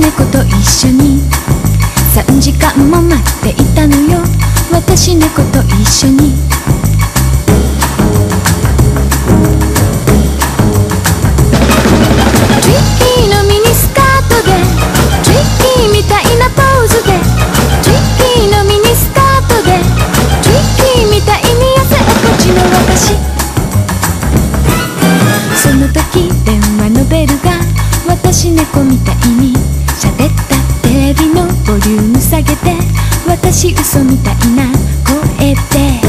猫と一緒に3時間も待っていたのよ。私猫と一緒にトリッキーのミニスカートでトリッキーみたいなポーズでトリッキーのミニスカートでトリッキーみたいに痩せっぽちの私。その時電話のベルが私猫みたいに喋った。テレビのボリューム下げて私嘘みたいな声で